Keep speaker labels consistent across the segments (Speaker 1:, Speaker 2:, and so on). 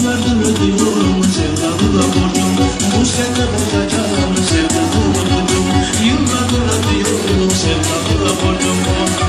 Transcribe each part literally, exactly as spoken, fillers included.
Speaker 1: Yıllardır ödüyorum sevdamı da borcum. Bu sene bulacağım sevdamı da borcum. Yıllardır ödüyorum sevdamı da borcum.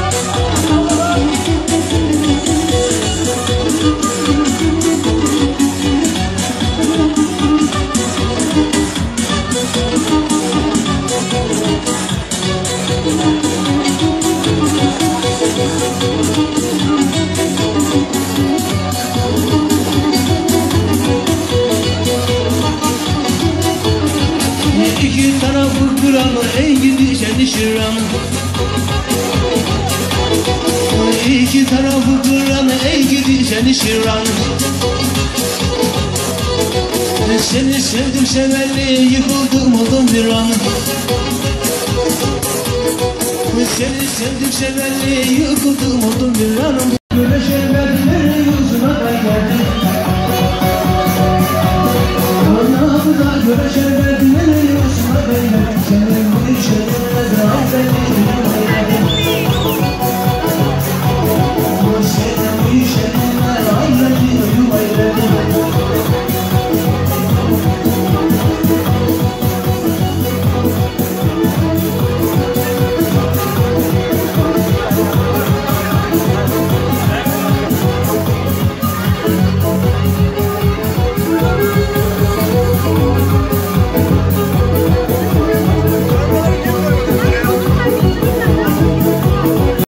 Speaker 1: İki tarafı kıran ey gidi seni şıran. İki tarafı kıran ey gidi seni şıran. Seni sevdim severli yıkıldım oldum bir an. Seni sevdim severli yıkıldım oldum bir an. Böyle şeyler